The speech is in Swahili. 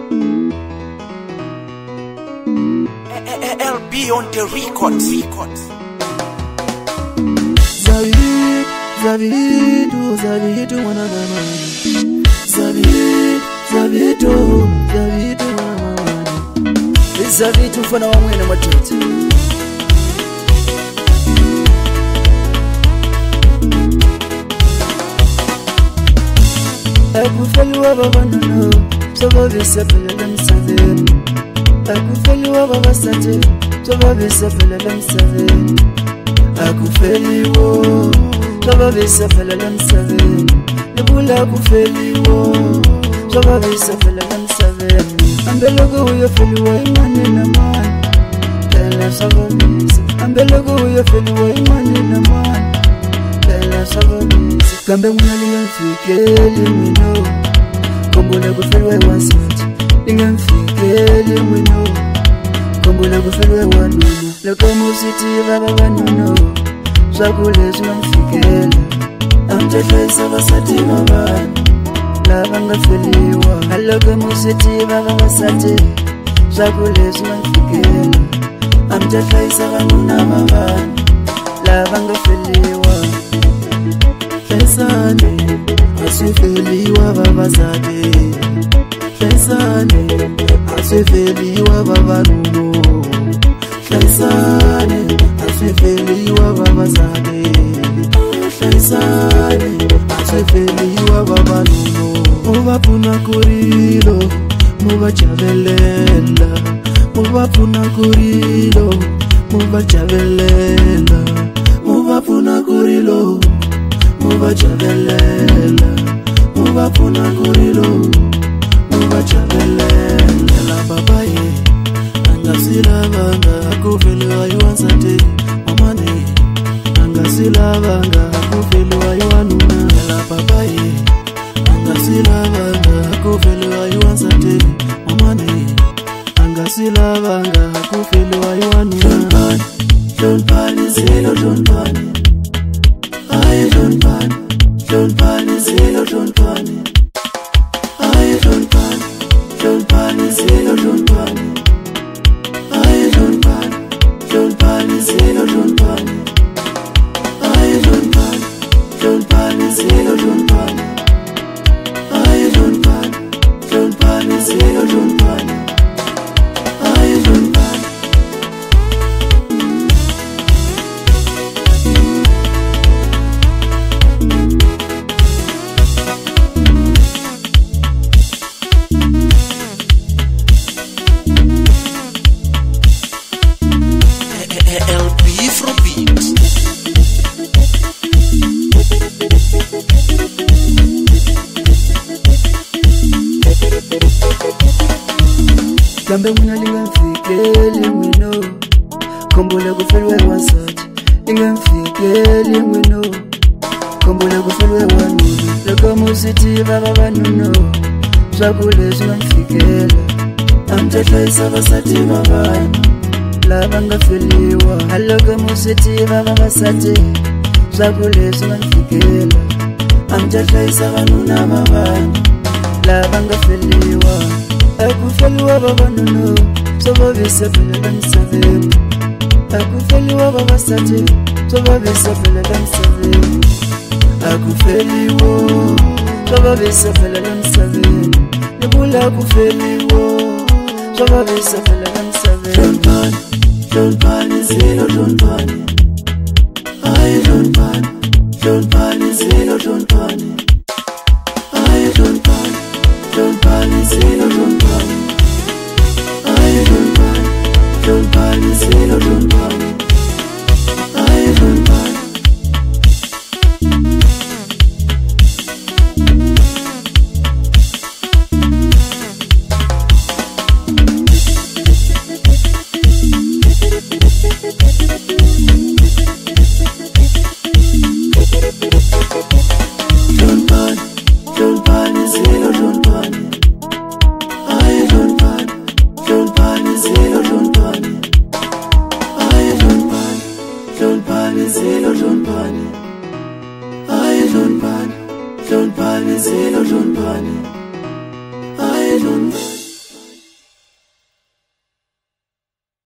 LB on the records. Zavidu wanagana. Zavidu wanagana. Zavidu mfana wa mwene matete. Akufeli wa baba nono, soba bisapela lamsaveni. Akufeli wa baba sate, soba bisapela lamsaveni. Akufeli wo, soba bisapela lamsaveni. Nebula akufeli wo, soba bisapela lamsaveni. Ambelogo uyo feli wa imani na mani, tela soba bisa. Ambelogo uyo feli wa imani na mani, tela soba bisa. Kambe mfikeli mwino, kombole kufelwe wasati. Ningamfikeli mwino, kombole kufelwe wanuna. Loko musitiva baba nuno, swakule zingamfikela. Amtetwesa basati babana, labanga feliwa. Loko musitiva baba sati, swakule zingamfikela. Amtetwesa banuna babana, labanga feliwa. Fesane, asifeliwa baba zade. Fesane, asifeliwa baba nuno. Fesane, asifeliwa baba zade. Fesane, asifeliwa baba nuno. Mubapuna kurilo, mubachabelela. Mubapuna kurilo, mubachabelela. Mubapuna kurilo, mubachabelela. Mubapuna kurilo, mubachabelela. La babaye, angasila banga, akufeli wa yuwansate. Mamane, angasila banga, akufeli wa yuwanuna. La babaye, angasila banga, akufeli wa yuwansate. Mamane, angasila banga, akufeli wa yuwanuna. Don't pan, zero, don't pan. I don't pan, zero, don't pan. I don't pan, zero, don't pan. I don't pan, zero, don't pan. I don't pan, zero, don't pan. I don't pan, zero, don't pan. I don't pan. Kambe muna lingamfikeli mwino, kombole kufelwe wasati. Lingamfikeli mwino, kombole kufelwe wanuna. Loko musitiva baba nuno, swakule zingamfikela. Amtetwesa basati babana, labanga feliwa. Loko musitiva baba sati, swakule zingamfikela. Amtetwesa banuna babana, labanga feliwa. Akufeliwa baba nuno, soba bisapela lamsaveni. Akufeliwa baba sati, soba bisapela lamsaveni. Akufeliwo, soba bisapela lamsaveni. Nebula akufeliwo, soba bisapela lamsaveni. Don't pan, zero, don't pan. I don't pan, zero, don't pan. I don't pan, zero, don't pan. I don't pan, zero, don't pan. I don't pan. Don't pan, zero, don't pan. I don't pan, zero, don't pan. I don't pan, zero, don't pan. I don't pan, zero, don't pan. I don't